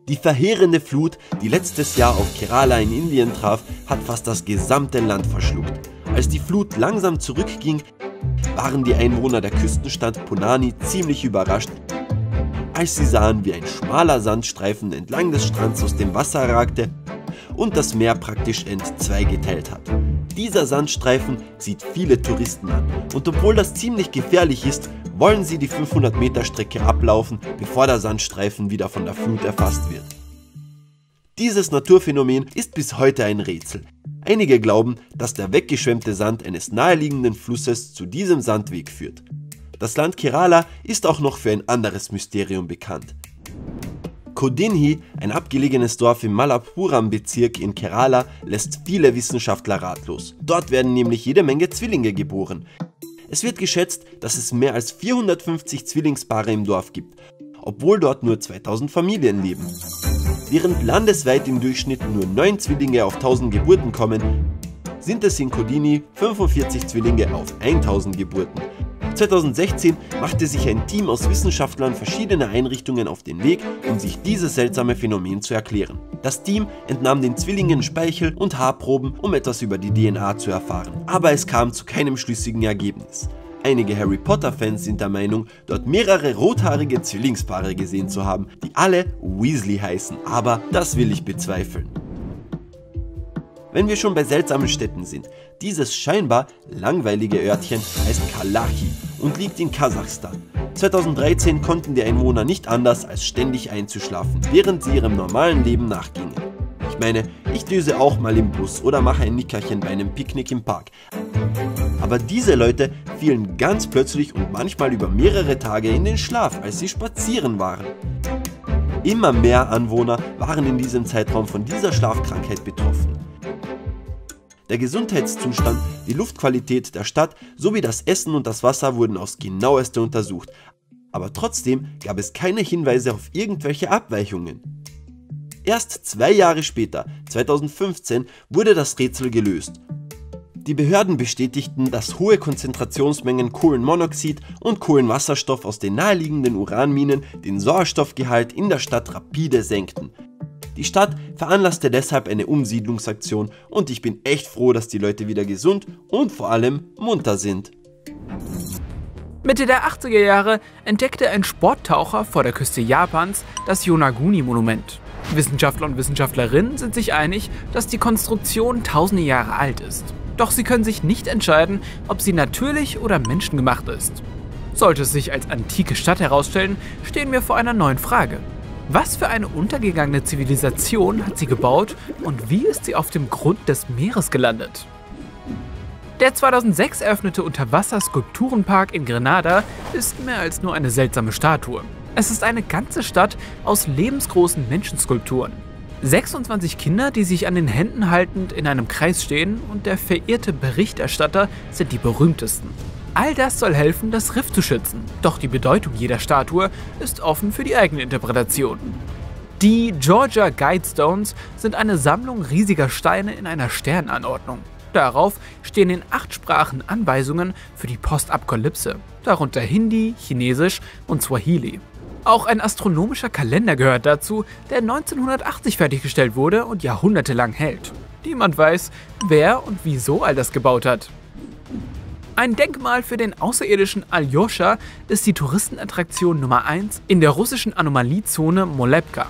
Die verheerende Flut, die letztes Jahr auf Kerala in Indien traf, hat fast das gesamte Land verschluckt. Als die Flut langsam zurückging, waren die Einwohner der Küstenstadt Ponani ziemlich überrascht, als sie sahen, wie ein schmaler Sandstreifen entlang des Strands aus dem Wasser ragte und das Meer praktisch entzweigeteilt hat. Dieser Sandstreifen zieht viele Touristen an und obwohl das ziemlich gefährlich ist, wollen sie die 500 Meter Strecke ablaufen, bevor der Sandstreifen wieder von der Flut erfasst wird. Dieses Naturphänomen ist bis heute ein Rätsel. Einige glauben, dass der weggeschwemmte Sand eines naheliegenden Flusses zu diesem Sandweg führt. Das Land Kerala ist auch noch für ein anderes Mysterium bekannt. Kodinhi, ein abgelegenes Dorf im Malappuram-Bezirk in Kerala, lässt viele Wissenschaftler ratlos. Dort werden nämlich jede Menge Zwillinge geboren. Es wird geschätzt, dass es mehr als 450 Zwillingspaare im Dorf gibt, obwohl dort nur 2000 Familien leben. Während landesweit im Durchschnitt nur 9 Zwillinge auf 1000 Geburten kommen, sind es in Kodinhi 45 Zwillinge auf 1000 Geburten. 2016 machte sich ein Team aus Wissenschaftlern verschiedener Einrichtungen auf den Weg, um sich dieses seltsame Phänomen zu erklären. Das Team entnahm den Zwillingen Speichel- und Haarproben, um etwas über die DNA zu erfahren, aber es kam zu keinem schlüssigen Ergebnis. Einige Harry Potter-Fans sind der Meinung, dort mehrere rothaarige Zwillingspaare gesehen zu haben, die alle Weasley heißen, aber das will ich bezweifeln. Wenn wir schon bei seltsamen Städten sind, dieses scheinbar langweilige Örtchen heißt Kalachi und liegt in Kasachstan. 2013 konnten die Einwohner nicht anders, als ständig einzuschlafen, während sie ihrem normalen Leben nachgingen. Ich meine, ich düse auch mal im Bus oder mache ein Nickerchen bei einem Picknick im Park. Aber diese Leute fielen ganz plötzlich und manchmal über mehrere Tage in den Schlaf, als sie spazieren waren. Immer mehr Anwohner waren in diesem Zeitraum von dieser Schlafkrankheit betroffen. Der Gesundheitszustand, die Luftqualität der Stadt sowie das Essen und das Wasser wurden aufs Genaueste untersucht, aber trotzdem gab es keine Hinweise auf irgendwelche Abweichungen. Erst 2 Jahre später, 2015, wurde das Rätsel gelöst. Die Behörden bestätigten, dass hohe Konzentrationsmengen Kohlenmonoxid und Kohlenwasserstoff aus den naheliegenden Uranminen den Sauerstoffgehalt in der Stadt rapide senkten. Die Stadt veranlasste deshalb eine Umsiedlungsaktion und ich bin echt froh, dass die Leute wieder gesund und vor allem munter sind. Mitte der 80er Jahre entdeckte ein Sporttaucher vor der Küste Japans das Yonaguni-Monument. Wissenschaftler und Wissenschaftlerinnen sind sich einig, dass die Konstruktion tausende Jahre alt ist. Doch sie können sich nicht entscheiden, ob sie natürlich oder menschengemacht ist. Sollte es sich als antike Stadt herausstellen, stehen wir vor einer neuen Frage. Was für eine untergegangene Zivilisation hat sie gebaut und wie ist sie auf dem Grund des Meeres gelandet? Der 2006 eröffnete Unterwasser-Skulpturenpark in Grenada ist mehr als nur eine seltsame Statue. Es ist eine ganze Stadt aus lebensgroßen Menschenskulpturen. 26 Kinder, die sich an den Händen haltend in einem Kreis stehen und der verehrte Berichterstatter sind die berühmtesten. All das soll helfen, das Riff zu schützen, doch die Bedeutung jeder Statue ist offen für die eigene Interpretation. Die Georgia Guidestones sind eine Sammlung riesiger Steine in einer Sternanordnung. Darauf stehen in 8 Sprachen Anweisungen für die Postapokalypse, darunter Hindi, Chinesisch und Swahili. Auch ein astronomischer Kalender gehört dazu, der 1980 fertiggestellt wurde und jahrhundertelang hält. Niemand weiß, wer und wieso all das gebaut hat. Ein Denkmal für den außerirdischen Aljoscha ist die Touristenattraktion Nummer 1 in der russischen Anomaliezone Molepka.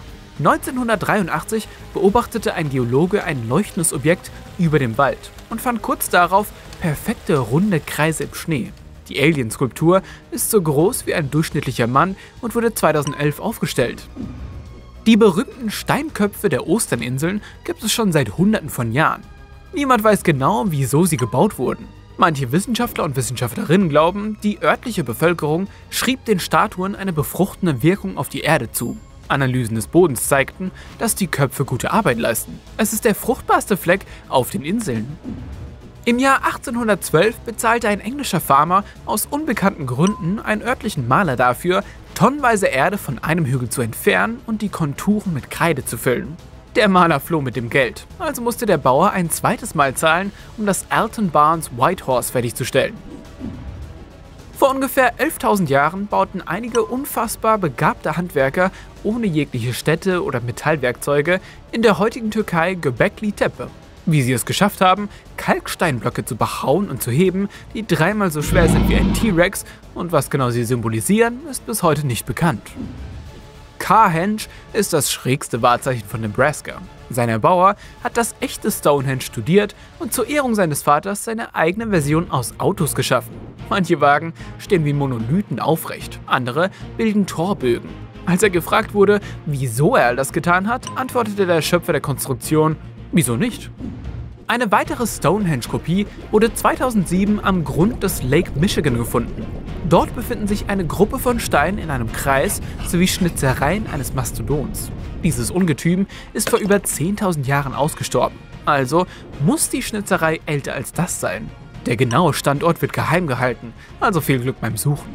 1983 beobachtete ein Geologe ein leuchtendes Objekt über dem Wald und fand kurz darauf perfekte runde Kreise im Schnee. Die Alien-Skulptur ist so groß wie ein durchschnittlicher Mann und wurde 2011 aufgestellt. Die berühmten Steinköpfe der Osterninseln gibt es schon seit Hunderten von Jahren. Niemand weiß genau, wieso sie gebaut wurden. Manche Wissenschaftler und Wissenschaftlerinnen glauben, die örtliche Bevölkerung schrieb den Statuen eine befruchtende Wirkung auf die Erde zu. Analysen des Bodens zeigten, dass die Köpfe gute Arbeit leisten. Es ist der fruchtbarste Fleck auf den Inseln. Im Jahr 1812 bezahlte ein englischer Farmer aus unbekannten Gründen einen örtlichen Maler dafür, tonnenweise Erde von einem Hügel zu entfernen und die Konturen mit Kreide zu füllen. Der Maler floh mit dem Geld, also musste der Bauer ein zweites Mal zahlen, um das Alton Barnes White Horse fertigzustellen. Vor ungefähr 11.000 Jahren bauten einige unfassbar begabte Handwerker ohne jegliche Städte oder Metallwerkzeuge in der heutigen Türkei Göbekli Tepe. Wie sie es geschafft haben, Kalksteinblöcke zu behauen und zu heben, die 3-mal so schwer sind wie ein T-Rex, und was genau sie symbolisieren, ist bis heute nicht bekannt. Carhenge ist das schrägste Wahrzeichen von Nebraska. Sein Erbauer hat das echte Stonehenge studiert und zur Ehrung seines Vaters seine eigene Version aus Autos geschaffen. Manche Wagen stehen wie Monolithen aufrecht, andere bilden Torbögen. Als er gefragt wurde, wieso er all das getan hat, antwortete der Schöpfer der Konstruktion: Wieso nicht? Eine weitere Stonehenge-Kopie wurde 2007 am Grund des Lake Michigan gefunden. Dort befinden sich eine Gruppe von Steinen in einem Kreis sowie Schnitzereien eines Mastodons. Dieses Ungetüm ist vor über 10.000 Jahren ausgestorben. Also muss die Schnitzerei älter als das sein. Der genaue Standort wird geheim gehalten, also viel Glück beim Suchen.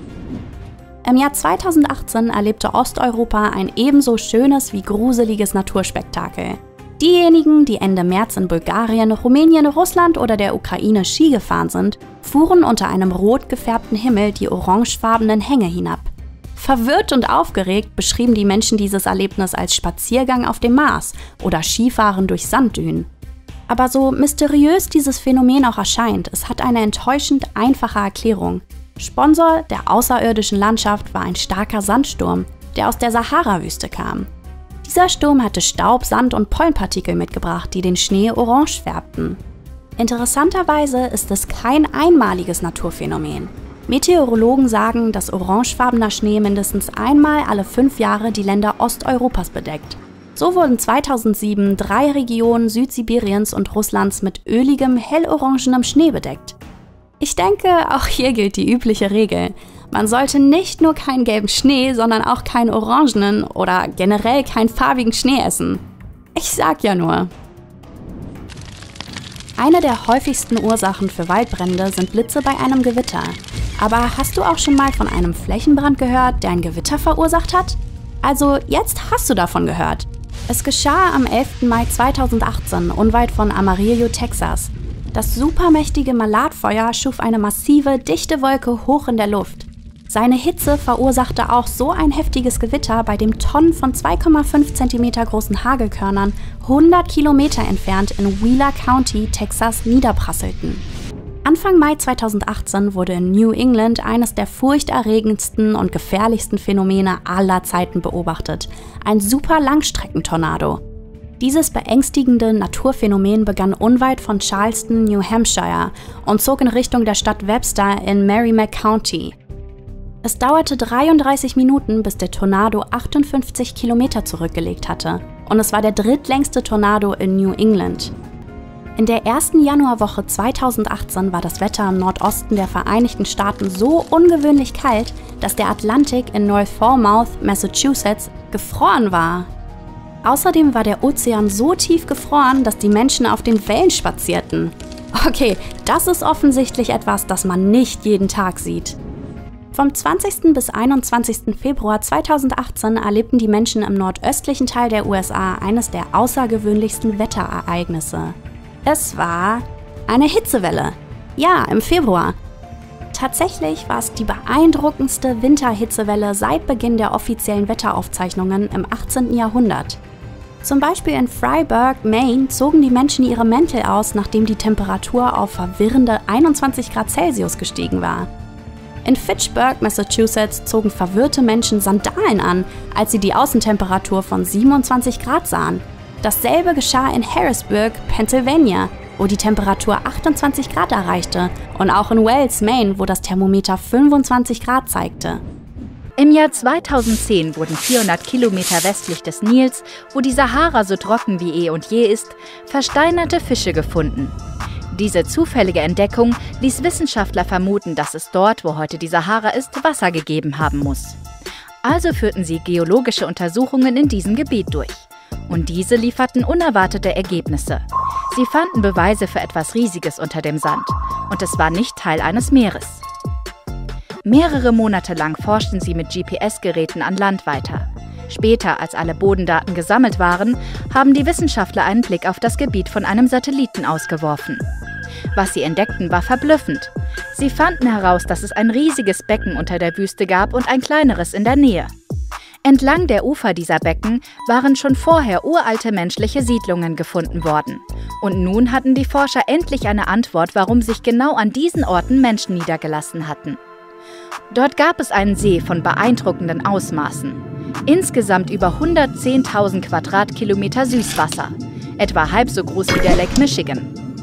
Im Jahr 2018 erlebte Osteuropa ein ebenso schönes wie gruseliges Naturspektakel. Diejenigen, die Ende März in Bulgarien, Rumänien, Russland oder der Ukraine Ski gefahren sind, fuhren unter einem rot gefärbten Himmel die orangefarbenen Hänge hinab. Verwirrt und aufgeregt beschrieben die Menschen dieses Erlebnis als Spaziergang auf dem Mars oder Skifahren durch Sanddünen. Aber so mysteriös dieses Phänomen auch erscheint, es hat eine enttäuschend einfache Erklärung. Sponsor der außerirdischen Landschaft war ein starker Sandsturm, der aus der Sahara-Wüste kam. Dieser Sturm hatte Staub, Sand und Pollenpartikel mitgebracht, die den Schnee orange färbten. Interessanterweise ist es kein einmaliges Naturphänomen. Meteorologen sagen, dass orangefarbener Schnee mindestens einmal alle 5 Jahre die Länder Osteuropas bedeckt. So wurden 2007 3 Regionen Südsibiriens und Russlands mit öligem, hellorangenem Schnee bedeckt. Ich denke, auch hier gilt die übliche Regel. Man sollte nicht nur keinen gelben Schnee, sondern auch keinen orangenen oder generell keinen farbigen Schnee essen. Ich sag ja nur. Eine der häufigsten Ursachen für Waldbrände sind Blitze bei einem Gewitter. Aber hast du auch schon mal von einem Flächenbrand gehört, der ein Gewitter verursacht hat? Also jetzt hast du davon gehört. Es geschah am 11. Mai 2018 unweit von Amarillo, Texas. Das supermächtige Malatfeuer schuf eine massive, dichte Wolke hoch in der Luft. Seine Hitze verursachte auch so ein heftiges Gewitter, bei dem Tonnen von 2,5 cm großen Hagelkörnern 100 Kilometer entfernt in Wheeler County, Texas, niederprasselten. Anfang Mai 2018 wurde in New England eines der furchterregendsten und gefährlichsten Phänomene aller Zeiten beobachtet: ein Super-Langstreckentornado. Dieses beängstigende Naturphänomen begann unweit von Charleston, New Hampshire und zog in Richtung der Stadt Webster in Merrimack County. Es dauerte 33 Minuten, bis der Tornado 58 Kilometer zurückgelegt hatte, und es war der drittlängste Tornado in New England. In der ersten Januarwoche 2018 war das Wetter im Nordosten der Vereinigten Staaten so ungewöhnlich kalt, dass der Atlantik in North Falmouth, Massachusetts, gefroren war. Außerdem war der Ozean so tief gefroren, dass die Menschen auf den Wellen spazierten. Okay, das ist offensichtlich etwas, das man nicht jeden Tag sieht. Vom 20. bis 21. Februar 2018 erlebten die Menschen im nordöstlichen Teil der USA eines der außergewöhnlichsten Wetterereignisse. Es war eine Hitzewelle. Ja, im Februar. Tatsächlich war es die beeindruckendste Winterhitzewelle seit Beginn der offiziellen Wetteraufzeichnungen im 18. Jahrhundert. Zum Beispiel in Fryeburg, Maine, zogen die Menschen ihre Mäntel aus, nachdem die Temperatur auf verwirrende 21 Grad Celsius gestiegen war. In Fitchburg, Massachusetts, zogen verwirrte Menschen Sandalen an, als sie die Außentemperatur von 27 Grad sahen. Dasselbe geschah in Harrisburg, Pennsylvania, wo die Temperatur 28 Grad erreichte, und auch in Wells, Maine, wo das Thermometer 25 Grad zeigte. Im Jahr 2010 wurden 400 Kilometer westlich des Nils, wo die Sahara so trocken wie eh und je ist, versteinerte Fische gefunden. Diese zufällige Entdeckung ließ Wissenschaftler vermuten, dass es dort, wo heute die Sahara ist, Wasser gegeben haben muss. Also führten sie geologische Untersuchungen in diesem Gebiet durch. Und diese lieferten unerwartete Ergebnisse. Sie fanden Beweise für etwas Riesiges unter dem Sand. Und es war nicht Teil eines Meeres. Mehrere Monate lang forschten sie mit GPS-Geräten an Land weiter. Später, als alle Bodendaten gesammelt waren, haben die Wissenschaftler einen Blick auf das Gebiet von einem Satelliten ausgeworfen. Was sie entdeckten, war verblüffend. Sie fanden heraus, dass es ein riesiges Becken unter der Wüste gab und ein kleineres in der Nähe. Entlang der Ufer dieser Becken waren schon vorher uralte menschliche Siedlungen gefunden worden. Und nun hatten die Forscher endlich eine Antwort, warum sich genau an diesen Orten Menschen niedergelassen hatten. Dort gab es einen See von beeindruckenden Ausmaßen. Insgesamt über 110.000 Quadratkilometer Süßwasser, etwa halb so groß wie der Lake Michigan.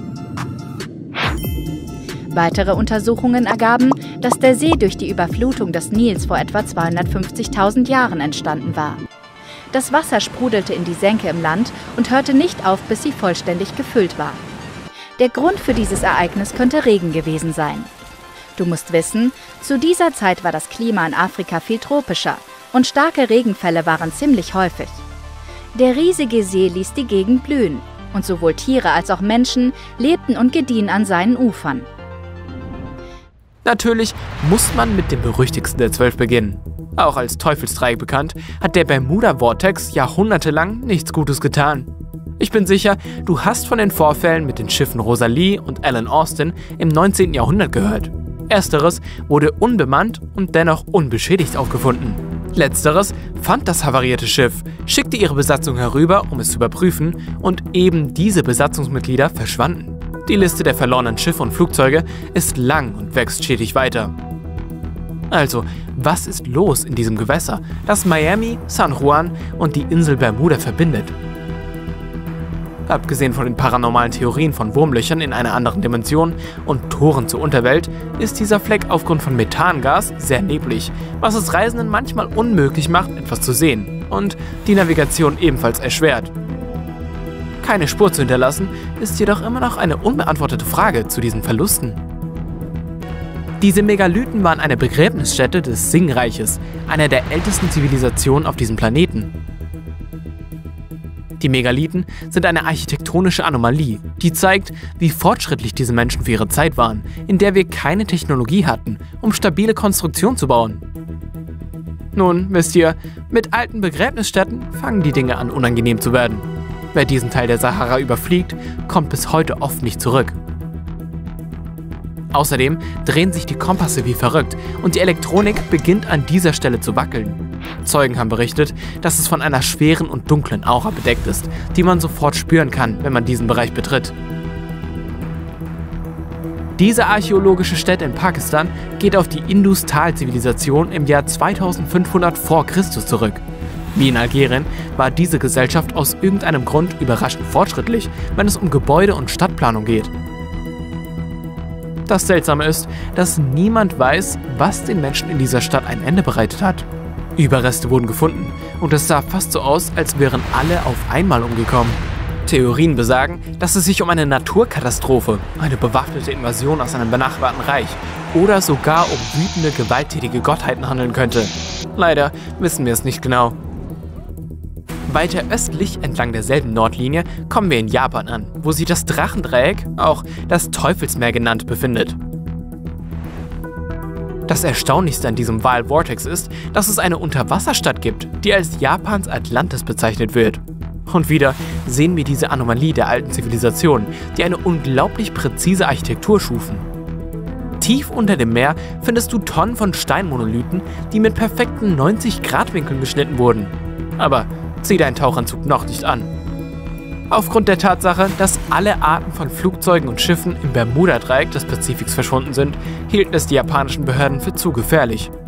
Weitere Untersuchungen ergaben, dass der See durch die Überflutung des Nils vor etwa 250.000 Jahren entstanden war. Das Wasser sprudelte in die Senke im Land und hörte nicht auf, bis sie vollständig gefüllt war. Der Grund für dieses Ereignis könnte Regen gewesen sein. Du musst wissen, zu dieser Zeit war das Klima in Afrika viel tropischer und starke Regenfälle waren ziemlich häufig. Der riesige See ließ die Gegend blühen und sowohl Tiere als auch Menschen lebten und gediehen an seinen Ufern. Natürlich muss man mit dem berüchtigsten der 12 beginnen. Auch als Teufelsdreieck bekannt, hat der Bermuda-Vortex jahrhundertelang nichts Gutes getan. Ich bin sicher, du hast von den Vorfällen mit den Schiffen Rosalie und Alan Austin im 19. Jahrhundert gehört. Ersteres wurde unbemannt und dennoch unbeschädigt aufgefunden. Letzteres fand das havarierte Schiff, schickte ihre Besatzung herüber, um es zu überprüfen, und eben diese Besatzungsmitglieder verschwanden. Die Liste der verlorenen Schiffe und Flugzeuge ist lang und wächst stetig weiter. Also, was ist los in diesem Gewässer, das Miami, San Juan und die Insel Bermuda verbindet? Abgesehen von den paranormalen Theorien von Wurmlöchern in einer anderen Dimension und Toren zur Unterwelt, ist dieser Fleck aufgrund von Methangas sehr neblig, was es Reisenden manchmal unmöglich macht, etwas zu sehen und die Navigation ebenfalls erschwert. Keine Spur zu hinterlassen, ist jedoch immer noch eine unbeantwortete Frage zu diesen Verlusten. Diese Megalithen waren eine Begräbnisstätte des Sing-Reiches, einer der ältesten Zivilisationen auf diesem Planeten. Die Megalithen sind eine architektonische Anomalie, die zeigt, wie fortschrittlich diese Menschen für ihre Zeit waren, in der wir keine Technologie hatten, um stabile Konstruktionen zu bauen. Nun, wisst ihr, mit alten Begräbnisstätten fangen die Dinge an, unangenehm zu werden. Wer diesen Teil der Sahara überfliegt, kommt bis heute oft nicht zurück. Außerdem drehen sich die Kompasse wie verrückt und die Elektronik beginnt an dieser Stelle zu wackeln. Zeugen haben berichtet, dass es von einer schweren und dunklen Aura bedeckt ist, die man sofort spüren kann, wenn man diesen Bereich betritt. Diese archäologische Stätte in Pakistan geht auf die Indus-Tal-Zivilisation im Jahr 2500 vor Christus zurück. Wie in Algerien war diese Gesellschaft aus irgendeinem Grund überraschend fortschrittlich, wenn es um Gebäude und Stadtplanung geht. Das Seltsame ist, dass niemand weiß, was den Menschen in dieser Stadt ein Ende bereitet hat. Überreste wurden gefunden und es sah fast so aus, als wären alle auf einmal umgekommen. Theorien besagen, dass es sich um eine Naturkatastrophe, eine bewaffnete Invasion aus einem benachbarten Reich oder sogar um wütende, gewalttätige Gottheiten handeln könnte. Leider wissen wir es nicht genau. Weiter östlich entlang derselben Nordlinie kommen wir in Japan an, wo sich das Drachendreieck, auch das Teufelsmeer genannt, befindet. Das Erstaunlichste an diesem Wild Vortex ist, dass es eine Unterwasserstadt gibt, die als Japans Atlantis bezeichnet wird. Und wieder sehen wir diese Anomalie der alten Zivilisation, die eine unglaublich präzise Architektur schufen. Tief unter dem Meer findest du Tonnen von Steinmonolithen, die mit perfekten 90-Grad-Winkeln geschnitten wurden. Aber zieh deinen Tauchanzug noch nicht an. Aufgrund der Tatsache, dass alle Arten von Flugzeugen und Schiffen im Bermuda-Dreieck des Pazifiks verschwunden sind, hielten es die japanischen Behörden für zu gefährlich.